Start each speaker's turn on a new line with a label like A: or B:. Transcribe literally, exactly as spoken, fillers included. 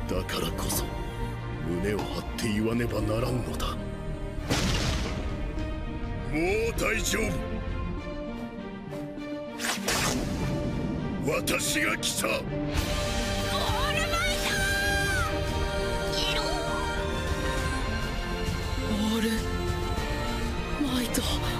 A: だからこそ胸を張って言わねばならんのだ。もう大丈夫。私が来た。オールマイトギロオールマイト。